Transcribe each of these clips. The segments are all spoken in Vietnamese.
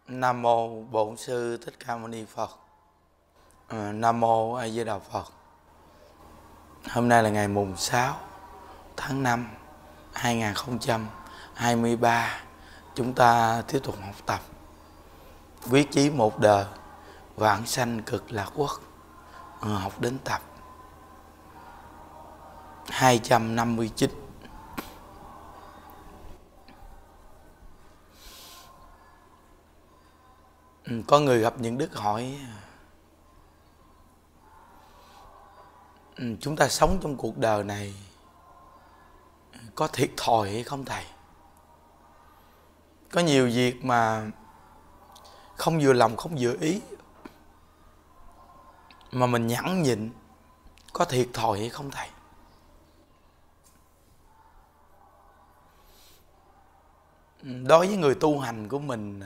Nam mô Bổn Sư Thích Ca Mâu Ni Phật. Nam mô A Di Đà Phật. Hôm nay là ngày mùng 6 tháng 5 2023. Chúng ta tiếp tục học tập Quyết chí một đời vãng sanh cực lạc quốc. Học đến tập 259. Có người gặp những đức hỏi: chúng ta sống trong cuộc đời này có thiệt thòi hay không thầy? Có nhiều việc mà không vừa lòng, không vừa ý mà mình nhẫn nhịn, có thiệt thòi hay không thầy? Đối với người tu hành của mình,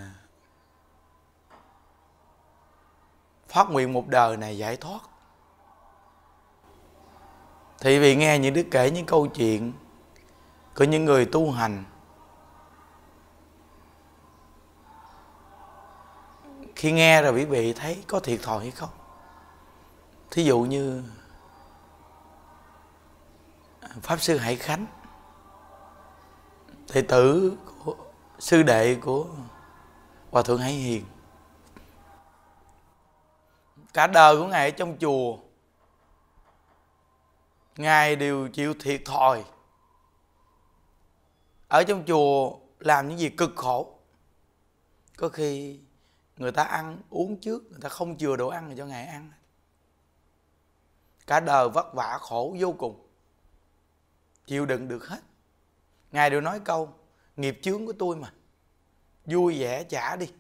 phát nguyện một đời này giải thoát, thì vì nghe những đứa kể những câu chuyện của những người tu hành, khi nghe rồi quý vị thấy có thiệt thòi hay không? Thí dụ như Pháp Sư Hải Khánh, đệ tử của sư đệ của Hòa Thượng Hải Hiền, cả đời của Ngài ở trong chùa, Ngài đều chịu thiệt thòi. Ở trong chùa làm những gì cực khổ. Có khi người ta ăn uống trước, người ta không chừa đồ ăn cho Ngài ăn. Cả đời vất vả khổ vô cùng, chịu đựng được hết. Ngài đều nói câu: nghiệp chướng của tôi mà, vui vẻ trả đi.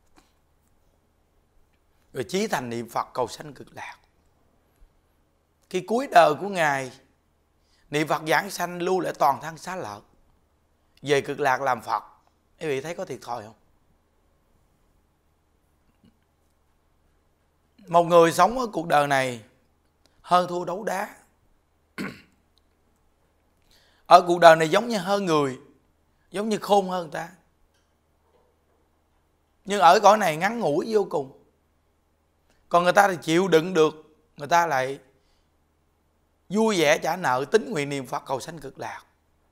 Rồi chí thành niệm Phật cầu sanh cực lạc. Khi cuối đời của Ngài, niệm Phật giảng sanh, lưu lại toàn thân xá lợi, về cực lạc làm Phật. Quý vị thấy có thiệt thòi không? Một người sống ở cuộc đời này hơn thua đấu đá. Ở cuộc đời này giống như hơn người, giống như khôn hơn ta. Nhưng ở cõi này ngắn ngủi vô cùng. Còn người ta thì chịu đựng được, người ta lại vui vẻ trả nợ, tín nguyện niệm Phật cầu sanh cực lạc.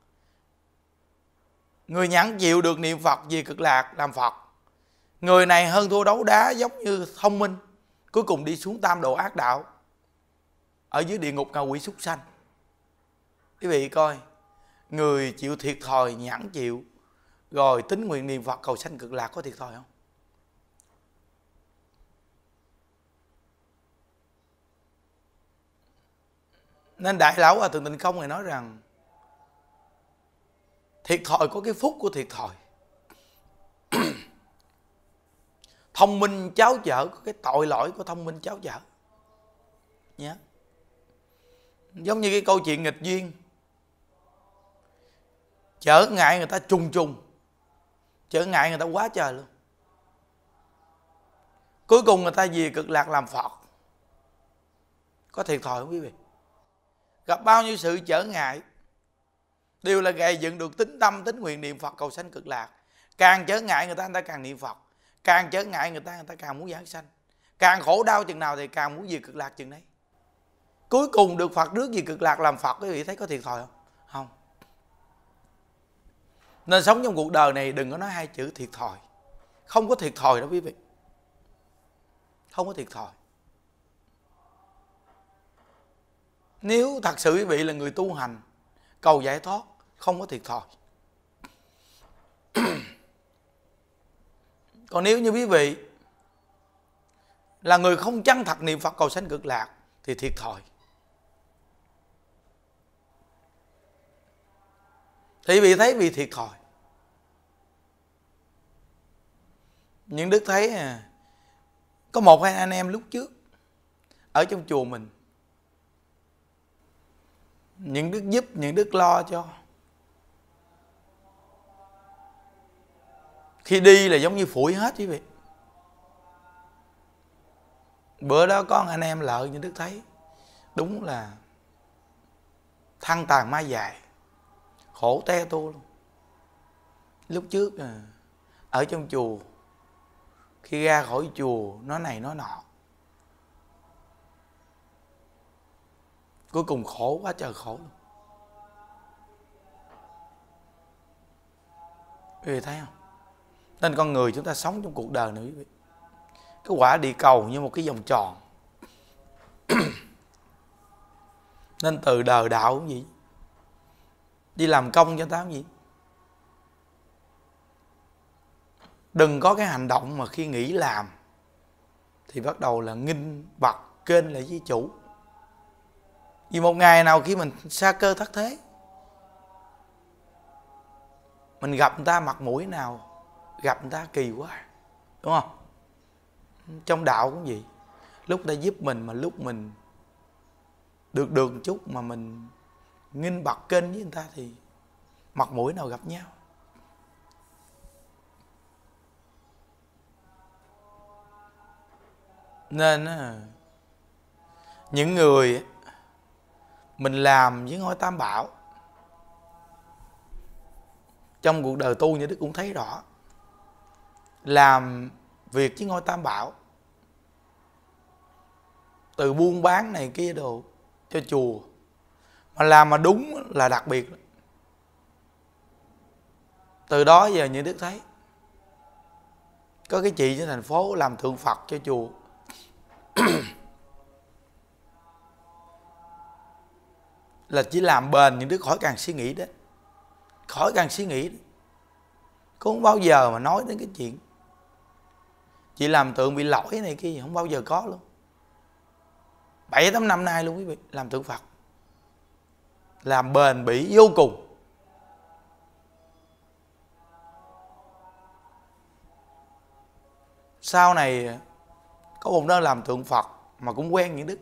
Người nhẫn chịu được niệm Phật về cực lạc làm Phật. Người này hơn thua đấu đá, giống như thông minh, cuối cùng đi xuống tam độ ác đạo, ở dưới địa ngục ngạ quỷ súc sanh. Quý vị coi, người chịu thiệt thòi, nhẫn chịu, rồi tín nguyện niệm Phật cầu sanh cực lạc, có thiệt thòi không? Nên Đại Lão Hòa Thượng Tịnh Không Ngài nói rằng thiệt thòi có cái phúc của thiệt thòi. Thông minh cháo chở có cái tội lỗi của thông minh cháo chở nhé. Giống như cái câu chuyện nghịch duyên, trở ngại người ta trùng trùng, trở ngại người ta quá trời luôn. Cuối cùng người ta về cực lạc làm Phật. Có thiệt thòi không quý vị? Gặp bao nhiêu sự trở ngại, đều là gầy dựng được tín tâm, tín nguyện niệm Phật cầu sanh cực lạc. Càng trở ngại người ta càng niệm Phật. Càng trở ngại người ta càng muốn giảng sanh. Càng khổ đau chừng nào thì càng muốn về cực lạc chừng đấy. Cuối cùng được Phật rước về cực lạc làm Phật. Quý vị thấy có thiệt thòi không? Không. Nên sống trong cuộc đời này đừng có nói hai chữ thiệt thòi. Không có thiệt thòi đâu quý vị. Không có thiệt thòi. Nếu thật sự quý vị là người tu hành, cầu giải thoát, không có thiệt thòi. Còn nếu như quý vị là người không chân thật niệm Phật cầu sanh cực lạc thì thiệt thòi. Thì quý vị thấy vì thiệt thòi. Những đức thấy có một hai anh em lúc trước ở trong chùa mình, những đức giúp, những đức lo cho. Khi đi là giống như phủi hết quý vị. Bữa đó có anh em lợi, những đức thấy đúng là thân tàn ma dại, khổ te tu luôn. Lúc trước ở trong chùa khi ra khỏi chùa nói này nói nọ, cuối cùng khổ quá trời khổ. Quý vị thấy không? Nên con người chúng ta sống trong cuộc đời này quý vị, cái quả địa cầu như một cái vòng tròn. Nên từ đời đạo cũng vậy, đi làm công cho ta cũng vậy. Đừng có cái hành động mà khi nghỉ làm thì bắt đầu là nghinh bặt kênh lại với chủ. Vì một ngày nào khi mình sa cơ thất thế, mình gặp người ta mặt mũi nào, gặp người ta kỳ quá, đúng không? Trong đạo cũng vậy, lúc ta giúp mình mà lúc mình được một chút mà mình nghinh bặt kênh với người ta thì mặt mũi nào gặp nhau. Nên những người mình làm với ngôi Tam Bảo, trong cuộc đời tu như Đức cũng thấy rõ, làm việc với ngôi Tam Bảo, từ buôn bán này kia đồ cho chùa, mà làm mà đúng là đặc biệt. Từ đó giờ như Đức thấy có cái chị trên thành phố làm tượng Phật cho chùa là chỉ làm bền, nhưng Đức khỏi càng suy nghĩ đấy, khỏi càng suy nghĩ đấy. Cũng không bao giờ mà nói đến cái chuyện chị làm tượng bị lỗi này kia, không bao giờ có luôn. 7-8 năm nay luôn quý vị, làm tượng Phật, làm bền bỉ vô cùng. Sau này có một nơi làm tượng Phật mà cũng quen những Đức.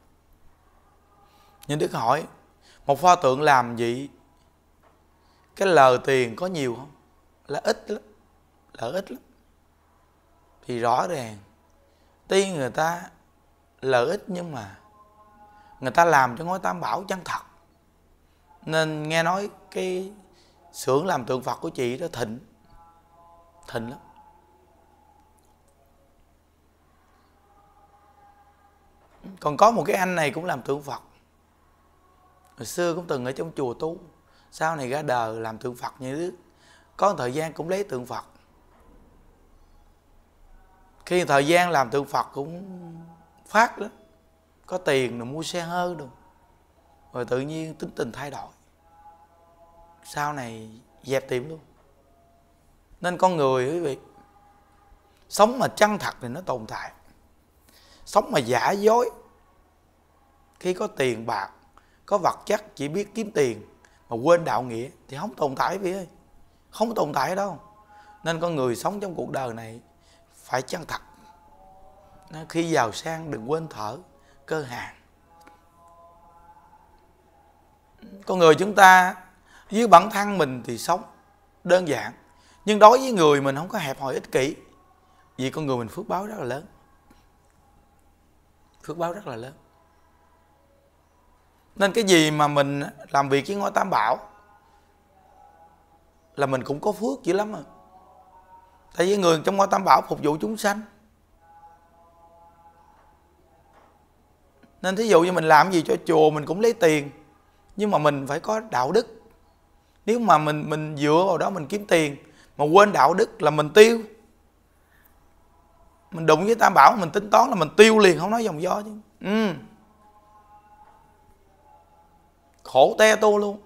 Nhưng Đức hỏi, một pho tượng làm vậy cái lời tiền có nhiều không? Là ít lắm, là ít lắm. Thì rõ ràng tuy người ta lợi ích nhưng mà người ta làm cho ngôi Tam Bảo chân thật. Nên nghe nói cái xưởng làm tượng Phật của chị đó thịnh lắm. Còn có một cái anh này cũng làm tượng Phật, hồi xưa cũng từng ở trong chùa tu, sau này ra đời làm tượng Phật như Đức. Có một thời gian cũng lấy tượng Phật, khi thời gian làm tượng Phật cũng phát lắm, có tiền rồi mua xe hơi rồi, rồi tự nhiên tính tình thay đổi, sau này dẹp tiệm luôn. Nên con người quý vị, sống mà chân thật thì nó tồn tại, sống mà giả dối, khi có tiền bạc, có vật chất, chỉ biết kiếm tiền mà quên đạo nghĩa thì không tồn tại quý vị ơi, không tồn tại đâu. Nên con người sống trong cuộc đời này phải chân thật. Khi giàu sang đừng quên thở cơ hàng. Con người chúng ta với bản thân mình thì sống đơn giản, nhưng đối với người mình không có hẹp hòi ích kỷ, vì con người mình phước báo rất là lớn, phước báo rất là lớn. Nên cái gì mà mình làm việc với ngôi Tam Bảo là mình cũng có phước dữ lắm rồi. Tại vì người trong ngôi Tam Bảo phục vụ chúng sanh. Nên thí dụ như mình làm gì cho chùa mình cũng lấy tiền, nhưng mà mình phải có đạo đức. Nếu mà mình dựa vào đó mình kiếm tiền mà quên đạo đức là mình tiêu. Mình đụng với Tam Bảo mình tính toán là mình tiêu liền, không nói dòng do chứ. Khổ te tô luôn.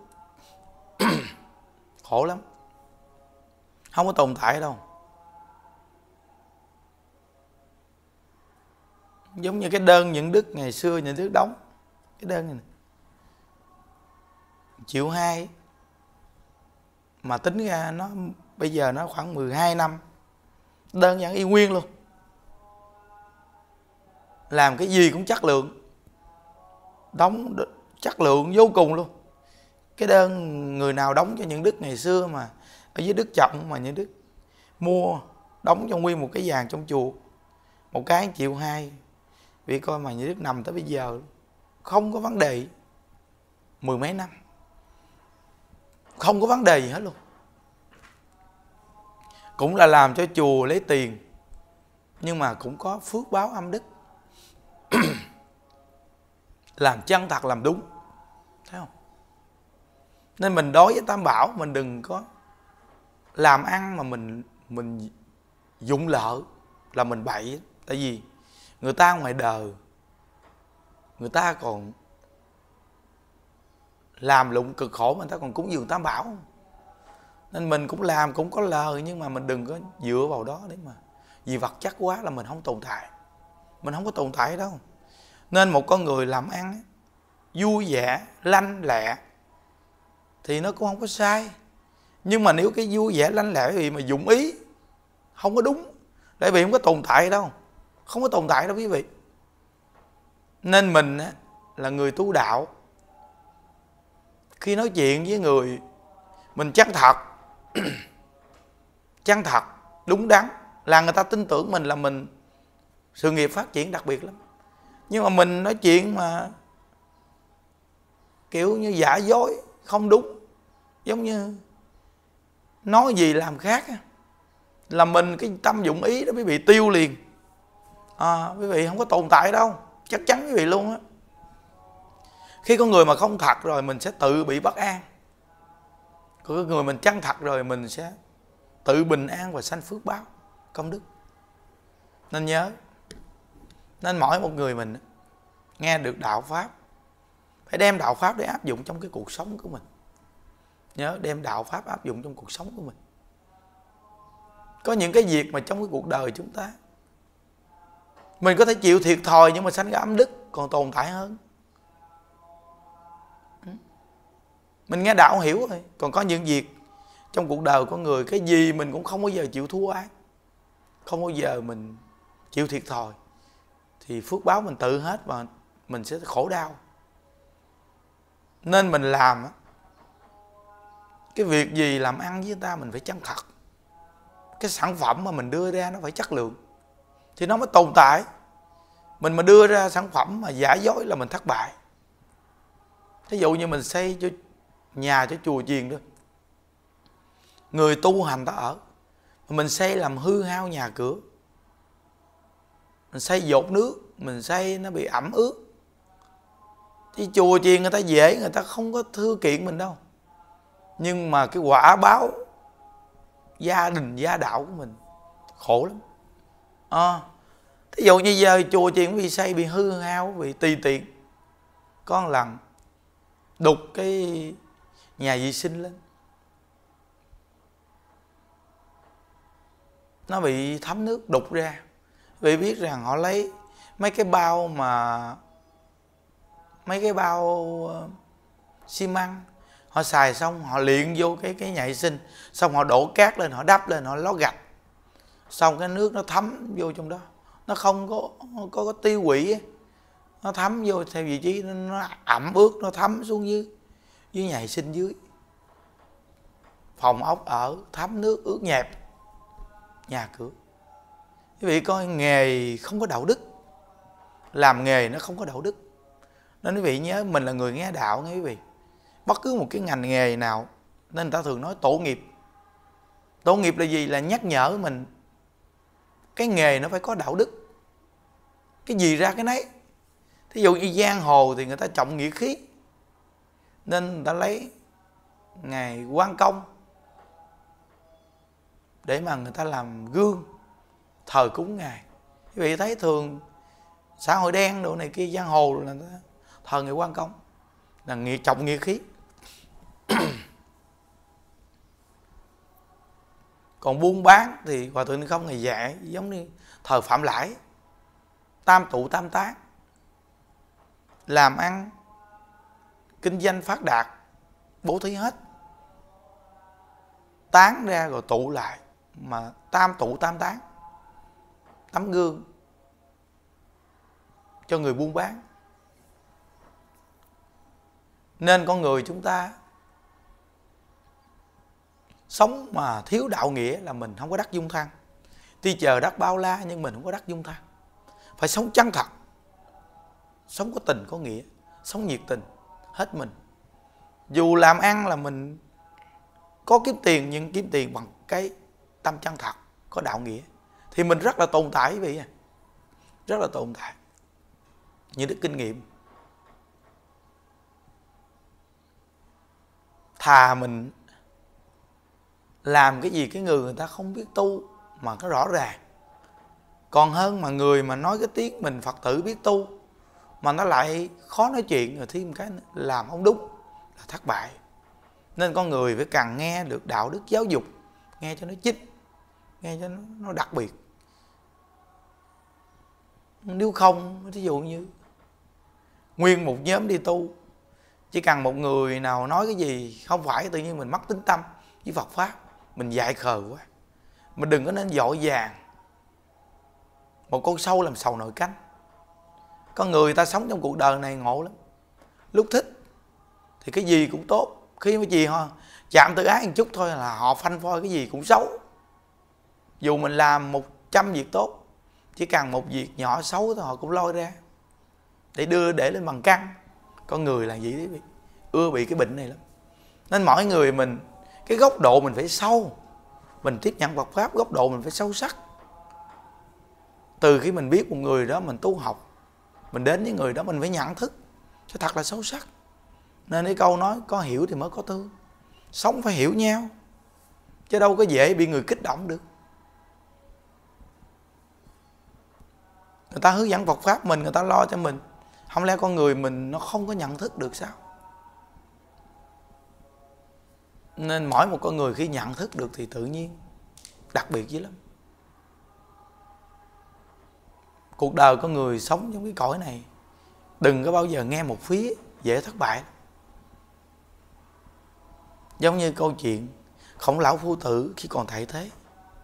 Khổ lắm, không có tồn tại đâu. Giống như cái đơn Những Đức ngày xưa Những Đức đóng cái đơn này, 1,2 triệu, mà tính ra nó bây giờ nó khoảng 12 năm, đơn vẫn y nguyên luôn. Làm cái gì cũng chất lượng, đóng chất lượng vô cùng luôn. Cái đơn người nào đóng cho Những Đức ngày xưa mà ở dưới Đức Trọng, mà Những Đức mua đóng cho nguyên một cái vàng trong chùa, một cái 1,2 triệu, vì coi mà Những Đức nằm tới bây giờ không có vấn đề, 10 mấy năm không có vấn đề gì hết luôn. Cũng là làm cho chùa lấy tiền nhưng mà cũng có phước báo âm đức. Làm chân thật, làm đúng, thấy không? Nên mình đối với Tam Bảo, mình đừng có làm ăn mà mình dụng lợi là mình bậy. Tại vì người ta ngoài đời, người ta còn làm lụng cực khổ mà người ta còn cúng dường Tam Bảo. Nên mình cũng làm, cũng có lời, nhưng mà mình đừng có dựa vào đó để mà vì vật chất quá là mình không tồn tại. Mình không có tồn tại đâu. Nên một con người làm ăn vui vẻ, lanh lẹ thì nó cũng không có sai. Nhưng mà nếu cái vui vẻ lanh lẹ vì mà dụng ý không có đúng, tại vì không có tồn tại đâu. Không có tồn tại đâu quý vị. Nên mình là người tu đạo, khi nói chuyện với người mình chân thật, chân thật, đúng đắn, là người ta tin tưởng mình, là mình sự nghiệp phát triển đặc biệt lắm. Nhưng mà mình nói chuyện mà kiểu như giả dối, không đúng, giống như nói gì làm khác, là mình cái tâm dụng ý đó quý vị tiêu liền. Quý vị không có tồn tại đâu, chắc chắn quý vị luôn á. Khi con người mà không thật rồi mình sẽ tự bị bất an. Còn cái người mình chân thật rồi mình sẽ tự bình an và sanh phước báo, công đức. Nên nhớ, nên mỗi một người mình nghe được đạo Pháp phải đem đạo Pháp để áp dụng trong cái cuộc sống của mình. Nhớ đem đạo Pháp áp dụng trong cuộc sống của mình. Có những cái việc mà trong cái cuộc đời chúng ta mình có thể chịu thiệt thòi nhưng mà sanh ra âm đức còn tồn tại hơn. Mình nghe đạo hiểu rồi. Còn có những việc trong cuộc đời của người, cái gì mình cũng không bao giờ chịu thua ai, không bao giờ mình chịu thiệt thòi, thì phước báo mình tự hết và mình sẽ khổ đau. Nên mình làm cái việc gì làm ăn với người ta mình phải chân thật. Cái sản phẩm mà mình đưa ra nó phải chất lượng thì nó mới tồn tại. Mình mà đưa ra sản phẩm mà giả dối là mình thất bại. Ví dụ như mình xây cho nhà, cho chùa chiền thôi, người tu hành ta ở, mình xây làm hư hao nhà cửa, mình xây dột nước, mình xây nó bị ẩm ướt, thì chùa chiền người ta dễ, người ta không có thư kiện mình đâu. Nhưng mà cái quả báo gia đình gia đạo của mình khổ lắm. Thí dụ như giờ chùa chiền bị xây bị hư hao, bị tùy tiện, có một lần đục cái nhà vệ sinh lên, nó bị thấm nước đục ra. Vì biết rằng họ lấy mấy cái bao xi măng, họ xài xong họ luyện vô cái nhà vệ sinh, xong họ đổ cát lên, họ đắp lên, họ lót gạch, xong cái nước nó thấm vô trong đó, nó không có tiêu hủy, nó thấm vô theo vị trí, nó ẩm ướt, nó thấm xuống dưới nhà vệ sinh dưới. Phòng ốc ở thấm nước ướt nhẹp nhà cửa. Quý vị coi, nghề không có đạo đức, làm nghề nó không có đạo đức. Nên quý vị nhớ, mình là người nghe đạo nghe quý vị. Bất cứ một cái ngành nghề nào, nên người ta thường nói tổ nghiệp. Tổ nghiệp là gì? Là nhắc nhở mình cái nghề nó phải có đạo đức, cái gì ra cái nấy. Thí dụ như giang hồ thì người ta trọng nghĩa khí, nên người ta lấy ngày Quan Công để mà người ta làm gương thờ cúng ngài. Quý vị thấy thường xã hội đen đồ này kia, giang hồ là người ta thờ ngày Quan Công, là trọng nghĩa khí. Còn buôn bán thì Hòa Thượng không ngày dạy giống như thờ Phạm Lãi, tam tụ tam tán, làm ăn kinh doanh phát đạt, bố thí hết, tán ra rồi tụ lại, mà tam tụ tam tán, tấm gương cho người buôn bán. Nên con người chúng ta sống mà thiếu đạo nghĩa là mình không có đắc dung thăng. Tuy chờ đắc bao la nhưng mình không có đắc dung thăng. Phải sống chân thật, sống có tình có nghĩa, sống nhiệt tình hết mình. Dù làm ăn là mình có kiếm tiền, nhưng kiếm tiền bằng cái tâm chân thật, có đạo nghĩa, thì mình rất là tồn tại quý vị à. Rất là tồn tại. Những đức kinh nghiệm. Thà mình làm cái gì cái người ta không biết tu mà nó rõ ràng, còn hơn mà người mà nói cái tiếng mình Phật tử biết tu mà nó lại khó nói chuyện, rồi thêm cái làm không đúng là thất bại. Nên con người phải cần nghe được đạo đức giáo dục, nghe cho nó chính, nghe cho nó đặc biệt. Nếu không, ví dụ như nguyên một nhóm đi tu, chỉ cần một người nào nói cái gì không phải, tự nhiên mình mất tín tâm với Phật Pháp, mình dại khờ quá. Mình đừng có nên vội vàng. Một con sâu làm sầu nồi canh. Con người ta sống trong cuộc đời này ngộ lắm. Lúc thích thì cái gì cũng tốt, khi mà gì họ chạm tự ái một chút thôi là họ phanh phoi cái gì cũng xấu. Dù mình làm 100 việc tốt, chỉ cần một việc nhỏ xấu thôi họ cũng lôi ra để lên bằng căng. Con người là gì đấy, ưa bị cái bệnh này lắm. Nên mỗi người mình, cái góc độ mình phải sâu. Mình tiếp nhận Phật Pháp, góc độ mình phải sâu sắc. Từ khi mình biết một người đó mình tu học, mình đến với người đó mình phải nhận thức cho thật là sâu sắc. Nên cái câu nói có hiểu thì mới có thương. Sống phải hiểu nhau, chứ đâu có dễ bị người kích động được. Người ta hướng dẫn Phật Pháp mình, người ta lo cho mình, không lẽ con người mình nó không có nhận thức được sao? Nên mỗi một con người khi nhận thức được thì tự nhiên đặc biệt dữ lắm. Cuộc đời con người sống trong cái cõi này, đừng có bao giờ nghe một phía, dễ thất bại. Giống như câu chuyện Khổng Lão Phu Tử khi còn tại thế,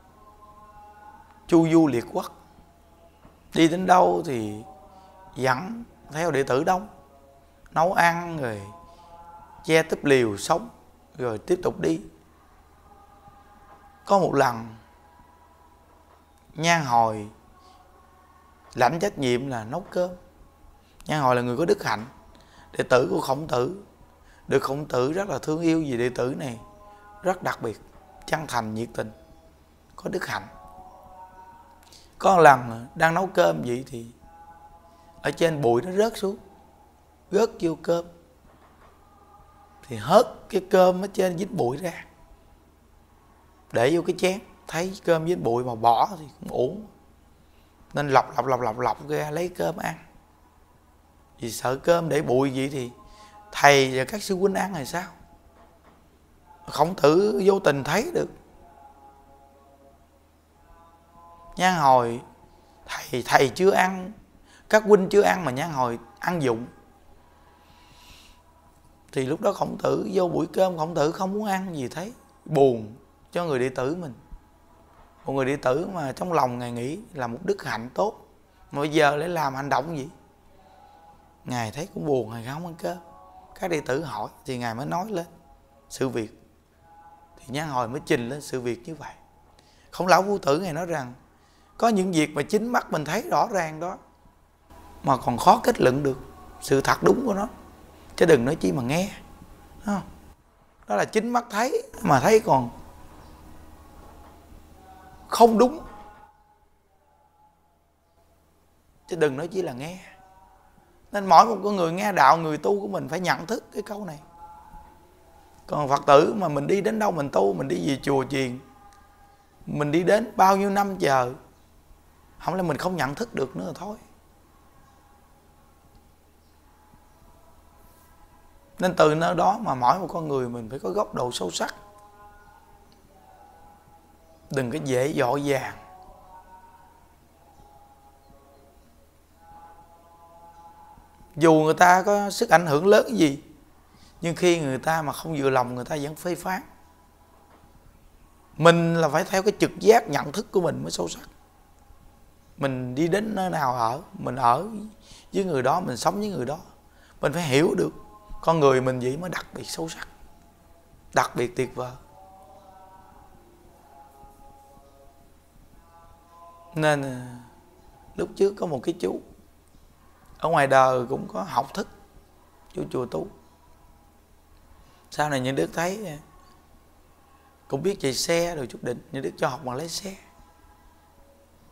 chu du liệt quốc, đi đến đâu thì dẫn theo đệ tử đông, nấu ăn rồi che túp liều sống, rồi tiếp tục đi. Có một lần Nhan Hồi lãnh trách nhiệm là nấu cơm. Nhan Hồi là người có đức hạnh, đệ tử của Khổng Tử, được Khổng Tử rất là thương yêu vì đệ tử này rất đặc biệt, chân thành, nhiệt tình, có đức hạnh. Có một lần đang nấu cơm vậy thì ở trên bụi nó rớt xuống, rớt vô cơm, thì hớt cái cơm ở trên dính bụi ra, để vô cái chén, thấy cơm dính bụi mà bỏ thì cũng uổng, nên lọc ra lấy cơm ăn. Vì sợ cơm để bụi vậy thì thầy và các sư huynh ăn rồi sao? Khổng Tử vô tình thấy được. Nhan Hồi thầy chưa ăn, các huynh chưa ăn mà Nhan Hồi ăn dụng. Thì lúc đó Khổng Tử vô buổi cơm, Khổng Tử không muốn ăn gì, thấy buồn cho người đệ tử mình. Một người đệ tử mà trong lòng Ngài nghĩ là một đức hạnh tốt, mà bây giờ lại làm hành động gì? Ngài thấy cũng buồn, Ngài không ăn cơm. Các đệ tử hỏi thì Ngài mới nói lên sự việc. Thì Nhan Hồi mới trình lên sự việc như vậy. Khổng Lão Phu Tử Ngài nói rằng có những việc mà chính mắt mình thấy rõ ràng đó mà còn khó kết luận được sự thật đúng của nó, chứ đừng nói chi mà nghe. Đó là chính mắt thấy mà thấy còn không đúng, chứ đừng nói chi là nghe. Nên mỗi một con người nghe đạo, người tu của mình phải nhận thức cái câu này. Còn Phật tử mà mình đi đến đâu mình tu, mình đi về chùa chiền, mình đi đến bao nhiêu năm chờ, không lẽ mình không nhận thức được nữa thôi. Nên từ nơi đó mà mỗi một con người mình phải có góc độ sâu sắc. Đừng có dễ dội vàng. Dù người ta có sức ảnh hưởng lớn gì, nhưng khi người ta mà không vừa lòng, người ta vẫn phê phán. Mình là phải theo cái trực giác nhận thức của mình mới sâu sắc. Mình đi đến nơi nào ở, mình ở với người đó, mình sống với người đó, mình phải hiểu được con người mình vậy mới đặc biệt sâu sắc, đặc biệt tuyệt vời. Nên lúc trước có một cái chú ở ngoài đời cũng có học thức, chú chùa Tu. Sau này những đứa thấy cũng biết chạy xe rồi chút đỉnh, những đứa cho học bằng lái xe.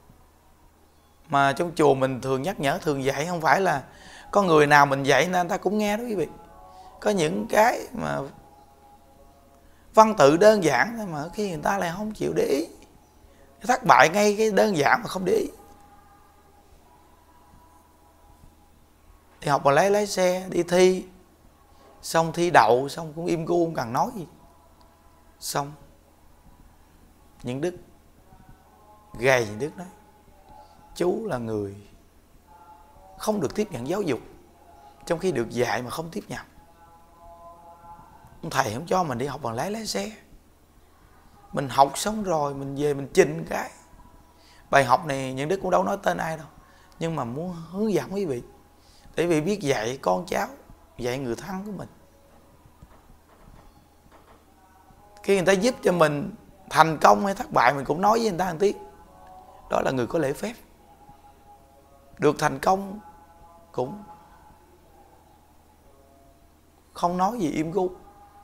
Mà trong chùa mình thường nhắc nhở, thường dạy, không phải là có người nào mình dạy nên người ta cũng nghe đó quý vị. Có những cái mà văn tự đơn giản thôi mà khi người ta lại không chịu để ý, thất bại ngay cái đơn giản mà không để ý. Đi học mà lái xe, đi thi, xong thi đậu, xong cũng im gu, không cần nói gì. Xong những Đức gầy, những Đức nói chú là người không được tiếp nhận giáo dục, trong khi được dạy mà không tiếp nhận. Ông thầy không cho mình đi học bằng lái xe. Mình học xong rồi mình về mình trình cái bài học này, những Đức cũng đâu nói tên ai đâu, nhưng mà muốn hướng dẫn quý vị, để vì biết dạy con cháu, dạy người thân của mình. Khi người ta giúp cho mình thành công hay thất bại, mình cũng nói với người ta một tiếng. Đó là người có lễ phép. Được thành công cũng không nói gì, im gu,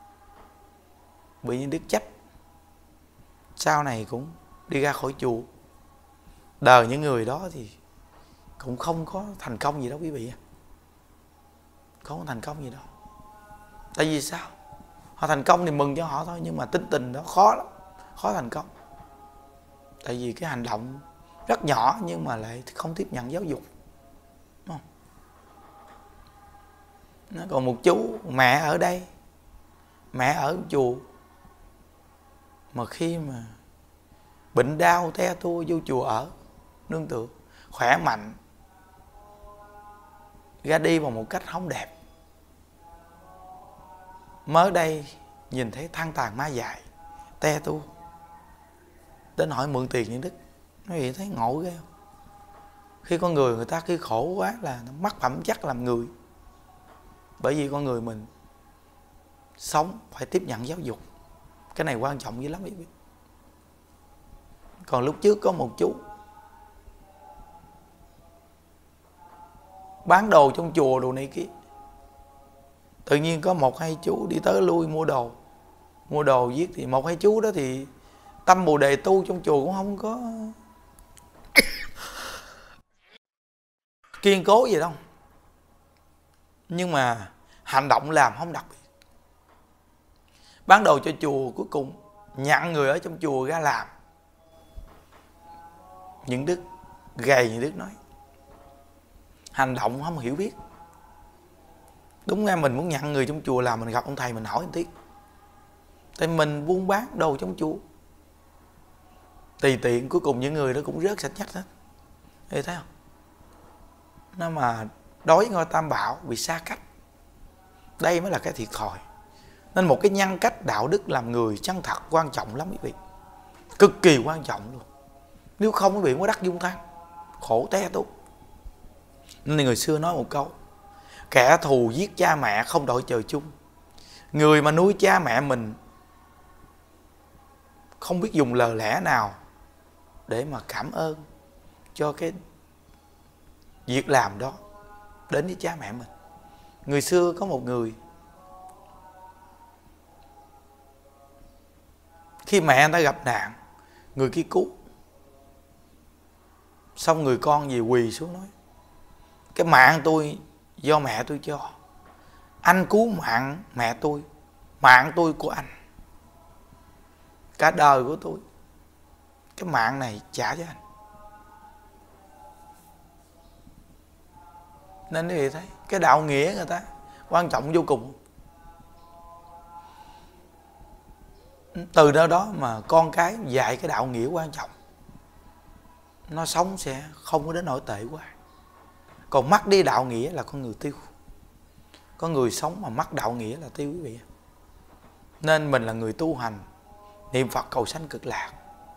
bị những Đức trách. Sau này cũng đi ra khỏi chùa. Đời những người đó thì cũng không có thành công gì đâu quý vị. Không có thành công gì đâu. Tại vì sao? Họ thành công thì mừng cho họ thôi, nhưng mà tính tình đó khó lắm, khó thành công. Tại vì cái hành động rất nhỏ nhưng mà lại không tiếp nhận giáo dục. Đúng không? Còn một chú mẹ ở đây, mẹ ở chùa, mà khi mà bệnh đau te tua vô chùa ở nương tựa, khỏe mạnh, ra đi bằng một cách không đẹp. Mới đây nhìn thấy than tàn ma dại, te tua, đến hỏi mượn tiền những Đức. Nói vậy thấy ngộ ghê không? Khi con người ta khi khổ quá là nó mất phẩm chất làm người. Bởi vì con người mình sống phải tiếp nhận giáo dục. Cái này quan trọng dữ lắm quý vị. Còn lúc trước có một chú bán đồ trong chùa đồ này kia, tự nhiên có một hai chú đi tới lui mua đồ viết. Thì một hai chú đó thì tâm bồ đề tu trong chùa cũng không có kiên cố gì đâu, nhưng mà hành động làm không đặc biệt. Bán đồ cho chùa, cuối cùng nhận người ở trong chùa ra làm. Những Đức gầy, những Đức nói hành động không hiểu biết. Đúng ra mình muốn nhận người trong chùa làm, mình gặp ông thầy mình hỏi một tiếng. Tại mình buôn bán đồ trong chùa, tùy tiện, cuối cùng những người đó cũng rớt sạch nhách hết. Thấy không? Nó mà đối với ngôi Tam Bảo bị xa cách, đây mới là cái thiệt thòi. Nên một cái nhân cách đạo đức làm người chân thật quan trọng lắm quý vị, cực kỳ quan trọng luôn. Nếu không quý vị mới đắc dung than, khổ té tốt. Nên người xưa nói một câu: kẻ thù giết cha mẹ không đội trời chung. Người mà nuôi cha mẹ mình không biết dùng lời lẽ nào để mà cảm ơn cho cái việc làm đó đến với cha mẹ mình. Người xưa có một người, khi mẹ người ta gặp nạn, người kia cứu, xong người con về quỳ xuống nói: cái mạng tôi do mẹ tôi cho, anh cứu mạng mẹ tôi, mạng tôi của anh, cả đời của tôi, cái mạng này trả cho anh. Nên quý vị thấy cái đạo nghĩa người ta quan trọng vô cùng. Từ đó mà con cái dạy cái đạo nghĩa quan trọng, nó sống sẽ không có đến nỗi tệ quá. Còn mất đi đạo nghĩa là con người tiêu. Có người sống mà mất đạo nghĩa là tiêu quý vị. Nên mình là người tu hành, niệm Phật cầu sanh cực lạc.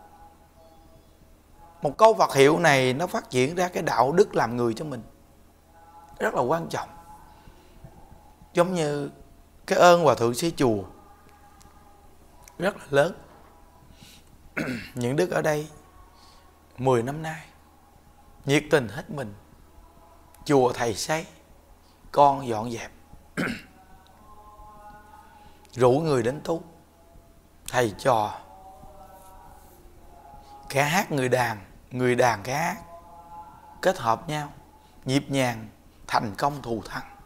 Một câu Phật hiệu này nó phát triển ra cái đạo đức làm người cho mình, rất là quan trọng. Giống như cái ơn Hòa Thượng Sĩ Chùa rất là lớn. Những Đức ở đây 10 năm nay nhiệt tình hết mình. Chùa thầy xây, con dọn dẹp, rủ người đến tu, thầy trò, kẻ hát người đàn kẻ hát, kết hợp nhau, nhịp nhàng, thành công thù thắng.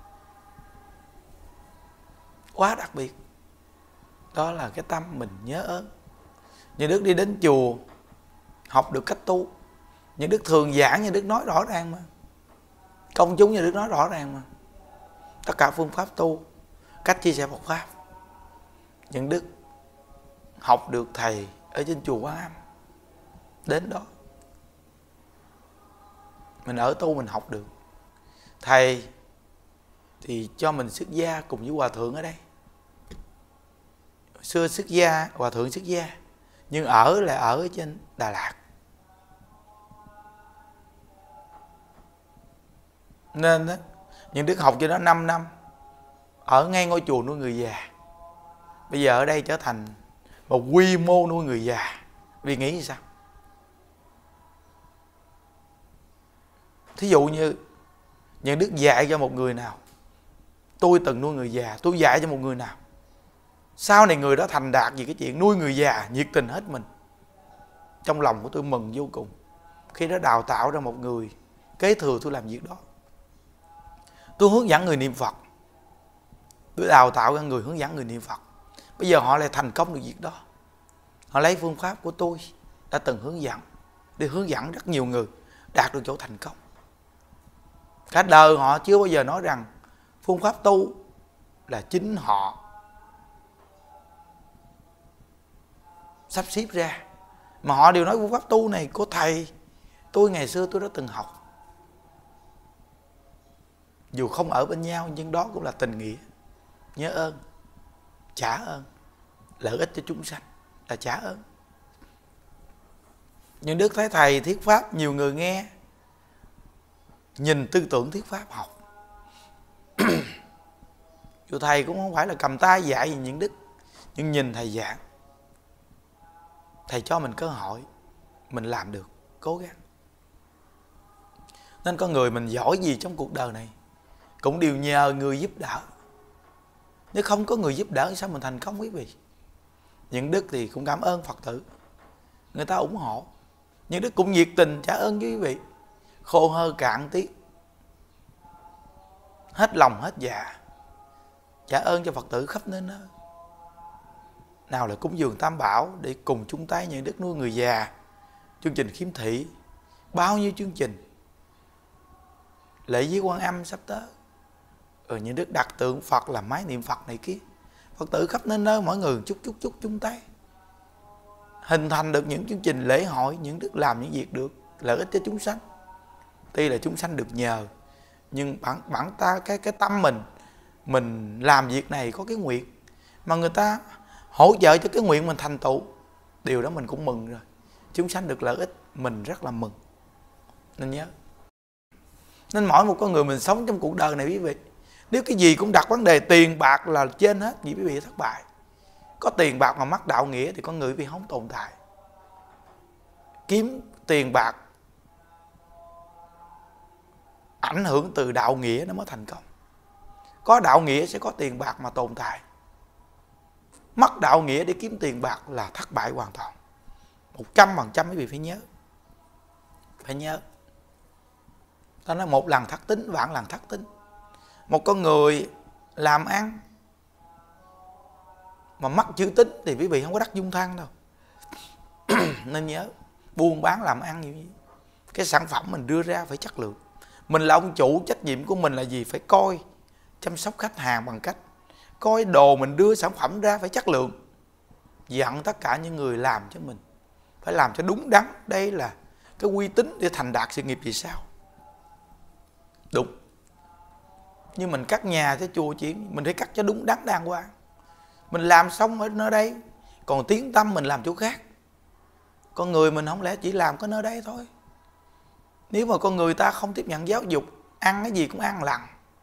Quá đặc biệt. Đó là cái tâm mình nhớ ơn. Như Đức đi đến chùa học được cách tu. Như Đức thường giảng, như Đức nói rõ ràng mà. Công chúng như Đức nói rõ ràng mà. Tất cả phương pháp tu, cách chia sẻ Phật pháp, những Đức học được thầy ở trên chùa Quán Âm. Đến đó mình ở tu mình học được. Thầy thì cho mình xuất gia cùng với hòa thượng ở đây. Xưa xuất gia, hòa thượng xuất gia, nhưng ở là ở trên Đà Lạt. Nên đó, những Đức học cho nó 5 năm, ở ngay ngôi chùa nuôi người già. Bây giờ ở đây trở thành một quy mô nuôi người già. Vì nghĩ sao? Thí dụ như những Đức dạy cho một người nào, tôi từng nuôi người già, tôi dạy cho một người nào, sau này người đó thành đạt vì cái chuyện nuôi người già, nhiệt tình hết mình. Trong lòng của tôi mừng vô cùng khi đó đào tạo ra một người kế thừa tôi làm việc đó. Tôi hướng dẫn người niệm Phật, tôi đào tạo ra người hướng dẫn người niệm Phật. Bây giờ họ lại thành công được việc đó. Họ lấy phương pháp của tôi đã từng hướng dẫn, để hướng dẫn rất nhiều người đạt được chỗ thành công. Cả đời họ chưa bao giờ nói rằng phương pháp tu là chính họ sắp xếp ra, mà họ đều nói phương pháp tu này của thầy tôi ngày xưa tôi đã từng học. Dù không ở bên nhau nhưng đó cũng là tình nghĩa, nhớ ơn, trả ơn, lợi ích cho chúng sanh là trả ơn. Nhưng Đức thấy thầy thuyết pháp nhiều người nghe, nhìn tư tưởng thuyết pháp học. Dù thầy cũng không phải là cầm tay dạy gì những Đức, nhưng nhìn thầy giảng, thầy cho mình cơ hội, mình làm được, cố gắng. Nên con người mình giỏi gì trong cuộc đời này cũng đều nhờ người giúp đỡ. Nếu không có người giúp đỡ sao mình thành công quý vị? Những Đức thì cũng cảm ơn Phật tử, người ta ủng hộ. Những Đức cũng nhiệt tình trả ơn với quý vị, khô hơ cạn tiếc, hết lòng hết dạ trả ơn cho Phật tử khắp nơi nơi. Nào là cúng dường Tam Bảo để cùng chung tay Những Đức nuôi người già, chương trình khiếm thị, bao nhiêu chương trình, lễ với Quan Âm sắp tới, rồi Những Đức đặt tượng Phật làm máy niệm Phật này kia. Phật tử khắp nơi nơi mỗi người chút chung tay, hình thành được những chương trình lễ hội. Những Đức làm những việc được lợi ích cho chúng sanh. Tuy là chúng sanh được nhờ, nhưng bản ta cái tâm mình làm việc này có cái nguyện mà người ta hỗ trợ cho cái nguyện mình thành tựu, điều đó mình cũng mừng rồi. Chúng sanh được lợi ích mình rất là mừng. Nên nhớ, nên mỗi một con người mình sống trong cuộc đời này quý vị, nếu cái gì cũng đặt vấn đề tiền bạc là trên hết thì quý vị thất bại. Có tiền bạc mà mắc đạo nghĩa thì con người quý vị không tồn tại. Kiếm tiền bạc ảnh hưởng từ đạo nghĩa nó mới thành công. Có đạo nghĩa sẽ có tiền bạc mà tồn tại. Mất đạo nghĩa để kiếm tiền bạc là thất bại hoàn toàn. 100% quý vị phải nhớ. Phải nhớ. Ta nói một lần thất tín, vạn lần thất tín. Một con người làm ăn mà mắc chữ tín thì quý vị không có đắc dung thăng đâu. Nên nhớ, buôn bán làm ăn như vậy, cái sản phẩm mình đưa ra phải chất lượng. Mình là ông chủ, trách nhiệm của mình là gì? Phải coi, chăm sóc khách hàng bằng cách coi đồ mình đưa sản phẩm ra phải chất lượng. Dặn tất cả những người làm cho mình phải làm cho đúng đắn. Đây là cái uy tín để thành đạt sự nghiệp về sau. Đúng. Như mình cắt nhà cho chùa chuyện, mình phải cắt cho đúng đắn đàng hoàng. Mình làm xong ở nơi đây, còn tiếng tâm mình làm chỗ khác. Con người mình không lẽ chỉ làm có nơi đây thôi. Nếu mà con người ta không tiếp nhận giáo dục, ăn cái gì cũng ăn lằng.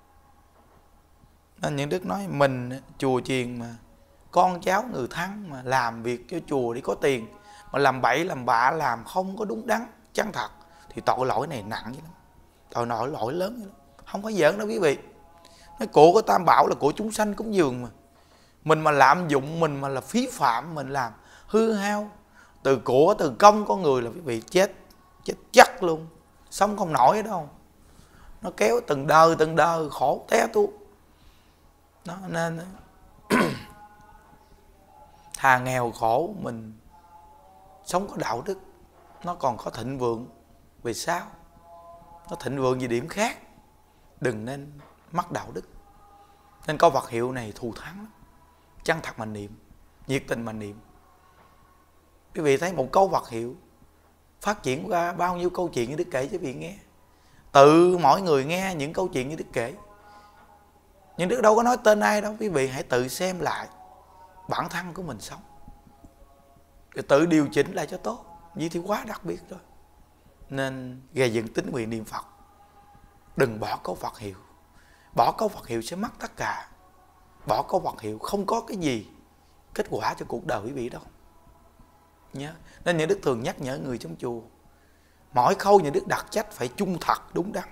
Nên Những Đức nói mình chùa chiền mà con cháu người thân mà làm việc cho chùa để có tiền, mà làm bậy làm bạ, làm không có đúng đắn chân thật thì tội lỗi này nặng vậy lắm. Tội lỗi lớn vậy lắm. Không có giỡn đâu quý vị. Cái của của Tam Bảo là của chúng sanh cúng dường mà. Mình mà lạm dụng, mình mà là phí phạm, mình làm hư hao từ của từ công con người là quý vị chết chắc luôn. sống không nổi đâu, nó kéo từng đời khổ té tuốt. Nó nên thà nghèo khổ mình sống có đạo đức, nó còn có thịnh vượng về sau, nó thịnh vượng về điểm khác, đừng nên mất đạo đức. Nên câu Phật hiệu này thù thắng lắm. Chân thật mà niệm, nhiệt tình mà niệm. Quý vị thấy một câu Phật hiệu phát triển qua bao nhiêu câu chuyện như Đức kể cho quý vị nghe. Tự mỗi người nghe những câu chuyện như Đức kể, nhưng Đức đâu có nói tên ai đâu. Quý vị hãy tự xem lại bản thân của mình sống, rồi tự điều chỉnh lại cho tốt. Vậy thì quá đặc biệt rồi. Nên gây dựng tín nguyện niệm Phật, đừng bỏ câu Phật hiệu. Bỏ câu Phật hiệu sẽ mất tất cả. Bỏ câu Phật hiệu không có cái gì kết quả cho cuộc đời quý vị đâu nhớ. Nên những Đức thường nhắc nhở người trong chùa, mỗi khâu những Đức đặt trách phải trung thật đúng đắn.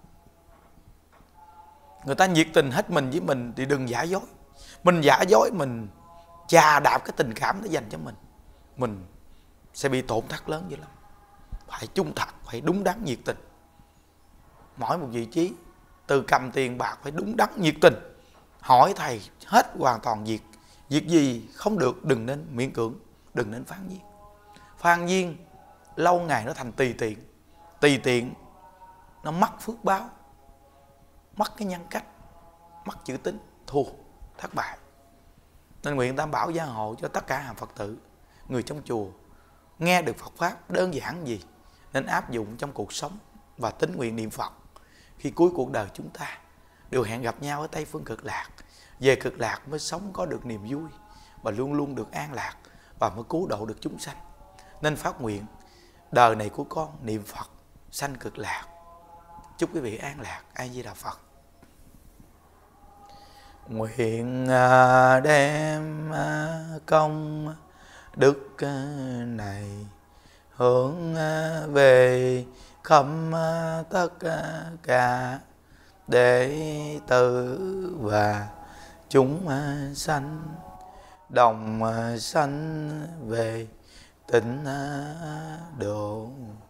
Người ta nhiệt tình hết mình với mình thì đừng giả dối. Mình giả dối, mình chà đạp cái tình cảm nó dành cho mình sẽ bị tổn thất lớn dữ lắm. Phải trung thật, phải đúng đắn nhiệt tình. Mỗi một vị trí, từ cầm tiền bạc phải đúng đắn nhiệt tình. Hỏi thầy hết hoàn toàn việc. Việc gì không được đừng nên miễn cưỡng, đừng nên phán nhiên. Phán nhiên lâu ngày nó thành tùy tiện. Tùy tiện nó mất phước báo, mất cái nhân cách, mất chữ tín, thua, thất bại. Nên nguyện Tam Bảo gia hộ cho tất cả hàng Phật tử, người trong chùa nghe được Phật Pháp đơn giản gì nên áp dụng trong cuộc sống và tín nguyện niệm Phật. Khi cuối cuộc đời chúng ta đều hẹn gặp nhau ở Tây Phương Cực Lạc. Về Cực Lạc mới sống có được niềm vui và luôn luôn được an lạc và mới cứu độ được chúng sanh. Nên phát nguyện đời này của con niệm Phật sanh Cực Lạc. Chúc quý vị an lạc. A Di Đà Phật. Nguyện đem công đức này hướng về khắp tất cả đệ tử và chúng sanh, đồng sanh về tịnh độ.